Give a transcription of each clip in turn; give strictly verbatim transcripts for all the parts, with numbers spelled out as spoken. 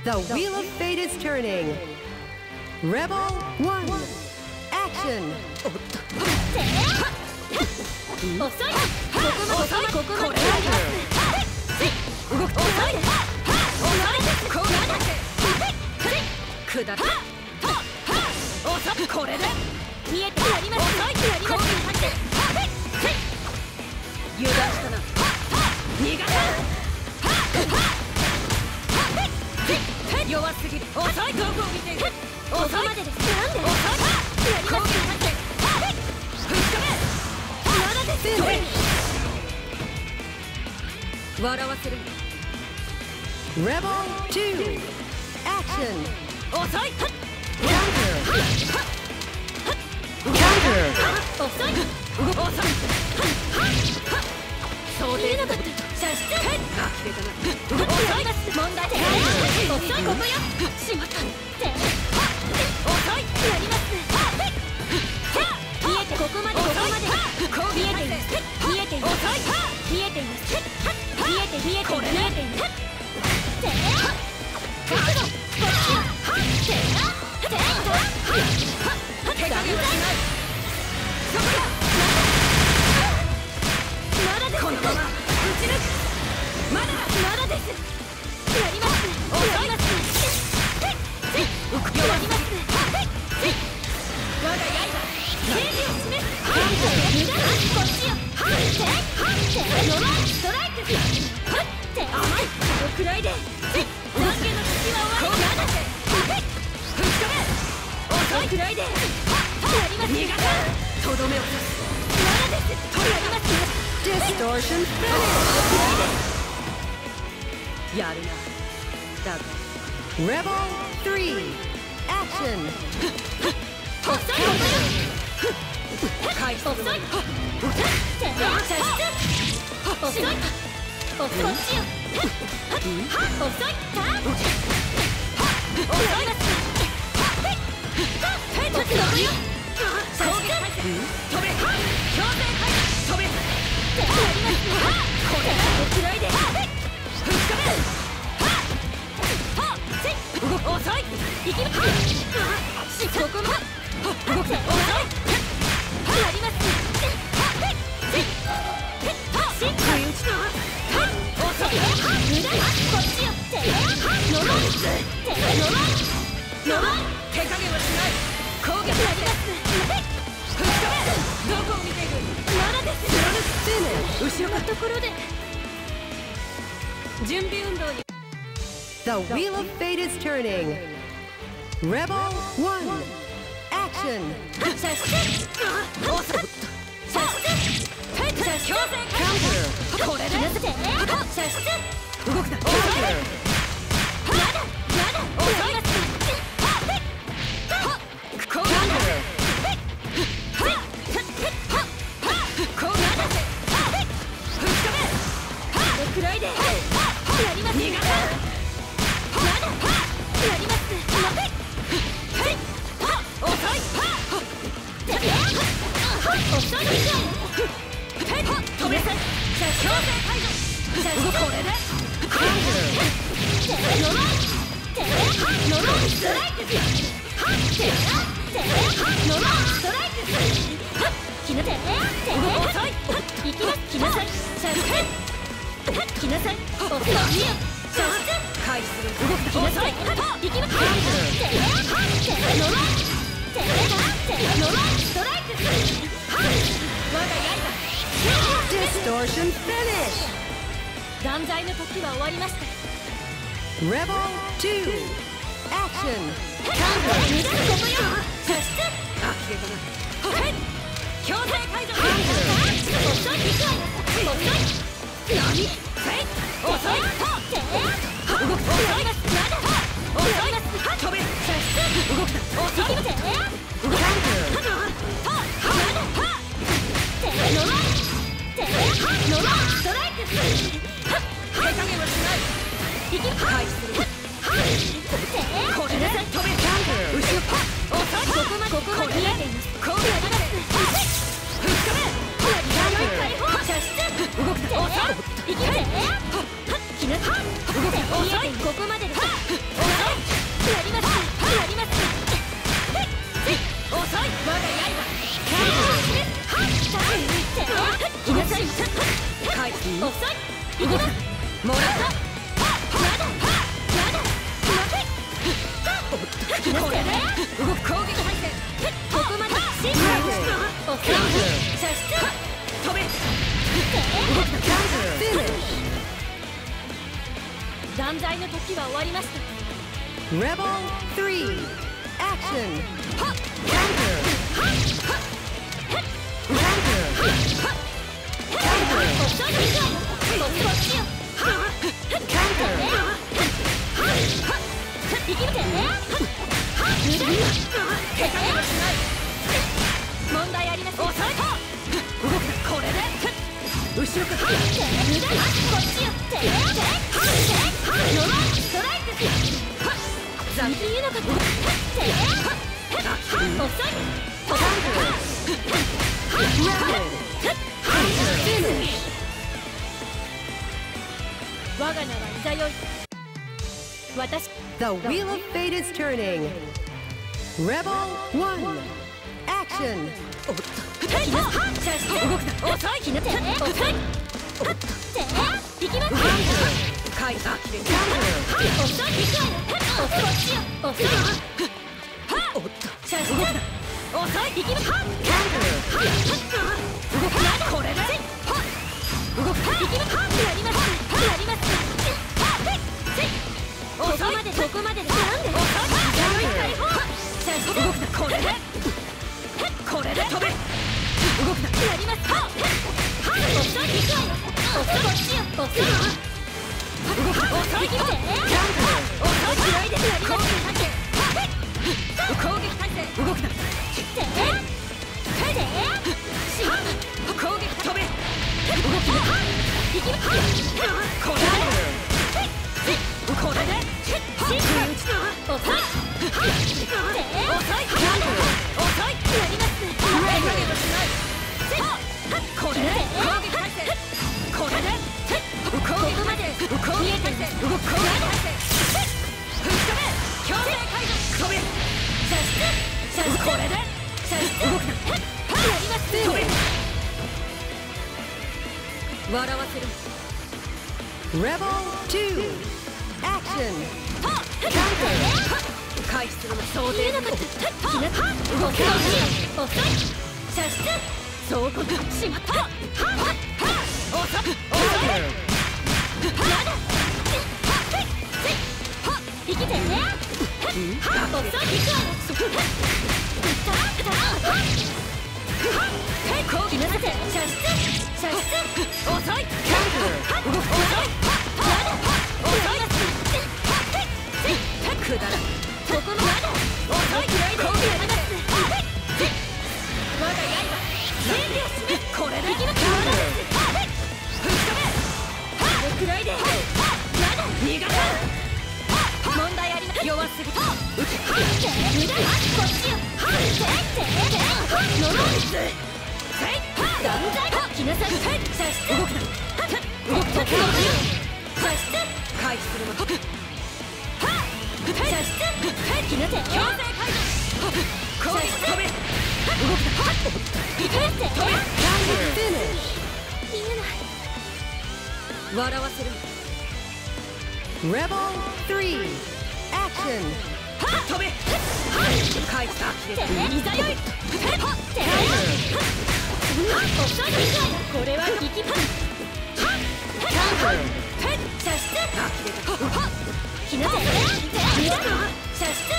The wheel of fate is turning. Rebel one. Action. 遅い。ここまでここまで。動く。遅い。遅い。こうなって。下る。遅い。これで見えてやります。遅い。やります。油断したな。逃がさん。弱すぎる。遅い。どこを見ている。遅い。までです。なんで。遅い。やります。笑わせる。 Rebel two. Action. 遅い。 Counter. Counter. 遅い。遅い。想定なかった。射出。あ、切れたな。遅います。問題点。遅い。ここよ。しまった。遅い。やります。見えてここまでここまで。見えています。見えています。見えています。見えて見えて見えています。覚悟。こっちよ。手加減はしない。そこだ。まだです。このまま打ち抜く。まだだ。まだです。やります。やります。やります。我が刃。正義を示す。こっちよ。ストライク。甘い。このくらいで。懺悔の時は終わり。なんだって。吹っ飛べ。遅いくらいで。やります。逃がさん。とどめを刺す。まだです。やります。 Distortion finish. やるな。だが。 Rebel three. Action. 遅い。返す。遅い。遅い。遅い。こっちよ。遅い。遅います。突動よ。射出。飛べ。強制解除。飛べ。やります。これだ。おくらいで。吹っ飛べ。遅い。行きます。ここも。動く。遅い。やります。不意打ちの。遅い。無駄。こっちよ。ノロン。ノロン。手加減はしない。攻撃あります。吹っ飛べ。どこを見ている。まだです。後ろのところで。準備運動に。 The wheel of fate is turning. Rebel one. Action. 射出。遅い。射出。強制解除。これで。射出。動くな。遅い。まだまだ遅います。こうなる。こうなる。吹っ飛べ。このくらいで。やります。逃がさん。まだやります。遅い。遅い。止めさん。強制解除。これで。ノロン。ノロンストライク。ノロンストライク。来なさい。行きます。来なさい。来なさい。遅いよ。射出。回避する。動く。来なさい。行きます。ノロン。ノロンストライク。我が刃。 Distortion finish. 断罪の時は終わりました。 Rebel two. Action. 無駄。ここよ。射出。あ、消えたな。強制解除。遅い。遅い。何。遅い。動く。遅います。まだ。遅います。飛べ。射出。動くな。遅い。動く。まだ。ノロン。ノロンストライク。手加減はしない。行きます。回避する。これで飛べ。後ろ。遅い。ここまで。ここまで見えています。こうやります。吹っ飛べ。解放。射出。動く。遅い。行きます。気なさい。動く。見えています。ここまでです。 きますもらったやだやだ待てこれで動く攻撃態勢ここまでシンプルおっ射出飛べ動くな断罪の時は終わりました Rebel three, action! Counter! Counter! 問題ありません抑えた動くなこれで後ろからこっちよててノロストライク残って言うのかて遅い我が名はいざよい私 The Wheel of Fate is turning. Rebel one, action! 動くな遅いひなて遅いていきますカイザー遅い遅い遅いおっとシャシ動くな遅いいきます動くなこれで動くいきますやりますやります遅いまでここまでなんで遅い解放シャシ動くなこれでこれで飛べ動くなやりますはっ遅い行くわよ遅いこっちよ遅い動くな遅い行きます遅い嫌いですやります攻撃態勢動くなてててしまった攻撃飛べ動くな行きますこれでこれでシンプル打ち遅い遅い遅いやりますこれで攻撃態勢これで攻撃まで攻撃態勢動く攻撃態勢吹き飛べ強制解除飛べ射出射出これで射出動くなやります飛べ笑わせる Rebel two, action! Counter! 回避するの想定なかったひなた動け遅い射出そうこしまったはっはっ遅い遅いやだ生きてね遅い行くわよ攻撃なさて射出射出遅い遅いやだ遅いくだらここまで遅い嫌いで攻撃やります我が刃戦利を締めこれでいきます吹き飛べこれくらいでやだ逃がさ問題あります弱すぎ受け無駄こっちよノロース断罪来なさい射出動くな動くな射出回避するの射出ひなて強制解除攻撃飛べ動くないけって飛べ見えない笑わせる Rebel three, action! 飛べ返したいざよいこれは生きます射出ひなて射出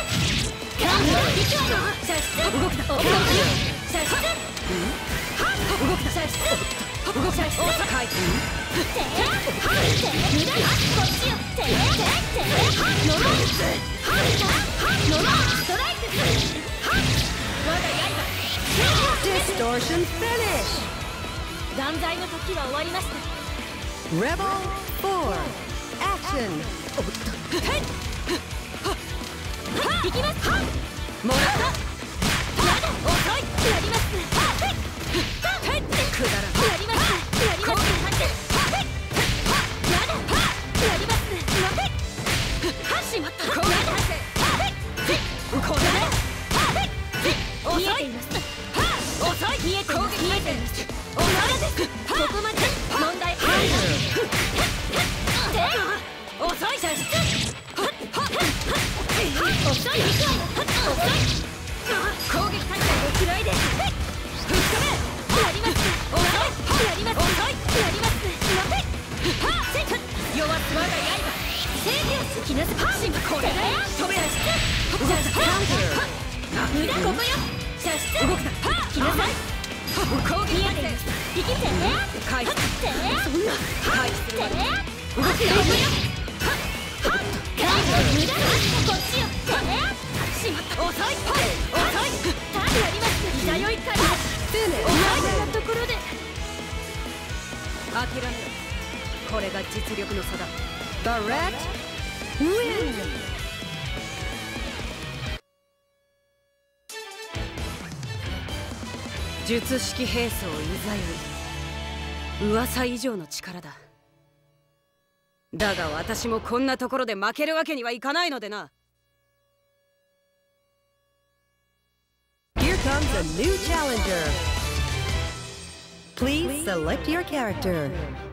射出動くな射出動くな射出動く射出回避て無駄こっちよてノロノロストライク我が刃 Distortion finish! 断罪の時は終わりました Rebel four, action! いきますもらったやだ遅いやりますくだらやりますやりますやだやりますしまったやだこれで遅い遅い見えてます見えてますおならですここまで問題遅い。遅い。攻撃態勢をくらいで吹っ飛べ。やります。遅い。やります。遅い。やります。待て。はっせっ弱す我が刃。セービアス気のせパシンこれで飛べ。射出。無駄ここよ。射出。動くな。気のせ攻撃態勢生きて返してそんな返して動くな。ここよ。無駄こっちよ。しまった。遅い。遅い。ターンやります。いざよいかります。お前のところで諦めろ。これが実力の差だ。 Barrett win! 術式兵装いざよい噂以上の力だ。だが私もこんなところで負けるわけにはいかないのでな。 Here comes a new challenger. Please select your character.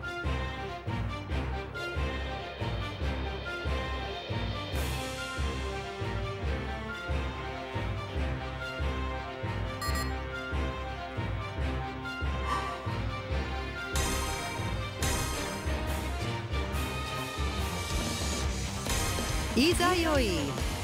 Izayoi.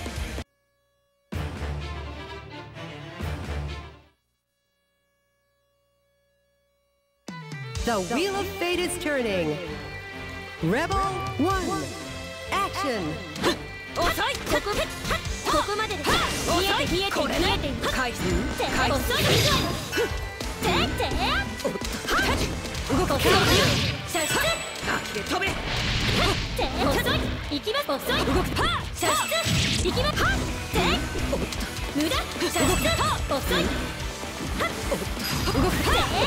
The wheel of fate is turning. Rebel one. Action. 遅い。ここここまでです。遅い。見えて見えて見えて返す。返す。遅い。てって動く。射出。飛べ。遅い。行きます。遅い。動く。射出。行きます。無駄。射出。遅い。動く。無駄。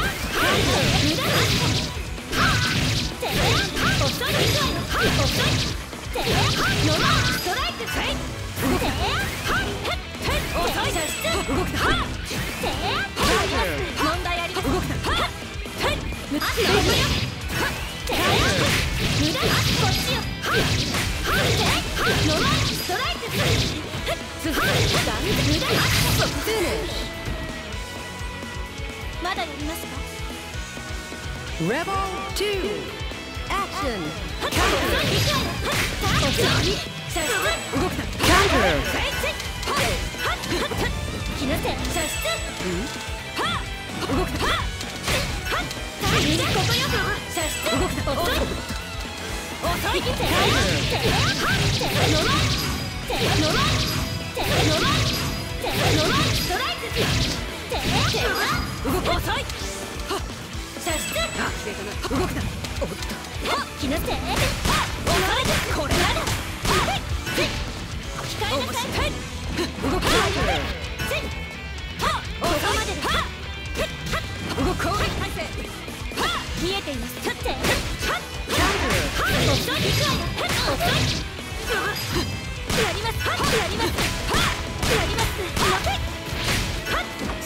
遅い。遅い。ノラストライク。動く。遅い。射出。動く。問題あります。動く。無駄。無駄。こっちよ。ノラストライク。続く。無駄。まだやりますか。 Rebel two. Action. Counter. 気のせい。射出。はっ。動く。はっ。はっ。ここよ。射出。動く。遅い。遅い。て。て。ノラ。て。ノラ。て。ノラ。て。ノラ。ストライク。て。て。動く。遅い。射出。動くな。おっと。気のせい。遅い。これなら。控えなさい。動く。ここまでです。動く。攻撃態勢。見えています。って。遅い。遅い。やります。やります。やります。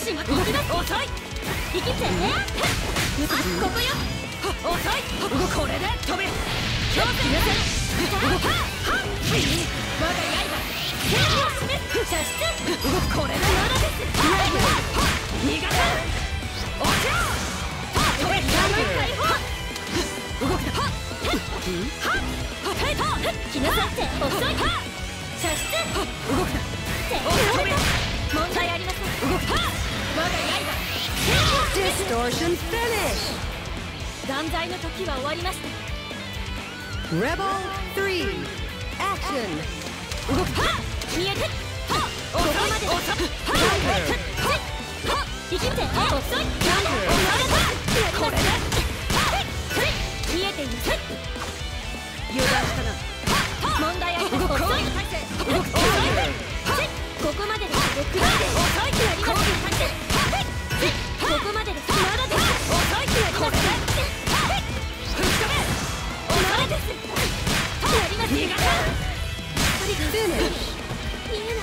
しまっていきます。遅い。生きて。ここよ。遅い。これで飛べ。気のせい。動く。我が刃。手を示す。射出。動く。これでまだです。逃がさん。落ちろ。飛べ。解放。動く。気のせい。遅い。射出。動く。飛べ。問題ありません。動く。我が刃。 Distortion finish. 断罪の時は終わりました。 Rebel three. Action. 動く。見えて。ここまで。生きて。遅い。これで。見えています。油断したな。問題あります。遅い。ここまでです。遅い。やります。ここまでです。まだです。遅い。やります。吹っ飛べ。遅いです。やります。逃がさん。見えない。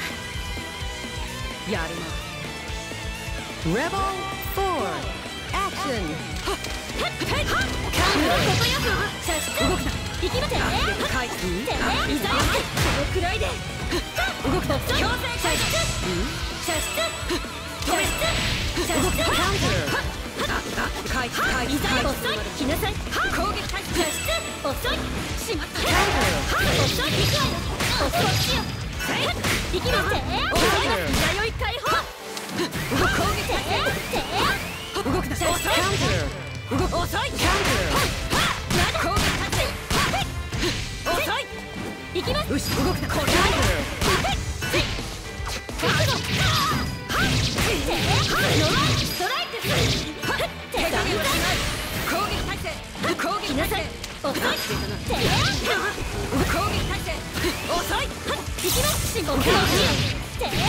やるな。 Rebel four. Action. ここよ。射出。動くな。行きます。返す。いざよ。このくらいで。動くと。強制。 くわよ。おそっちよ。行きますね。弥生解放。攻撃て。動くな。遅い。動く。遅い。攻撃発生。遅い。行きます。よし、動くな。これだ。覚悟。ストライク。手が見たい。攻撃体勢。攻撃体勢。遅い。攻撃体勢。遅い。行きます。深呼吸。手。手。手。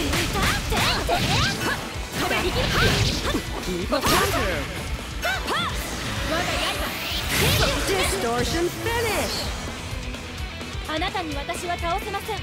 飛べ。行きます。我が刃。 Distortion finish! あなたに私は倒せません。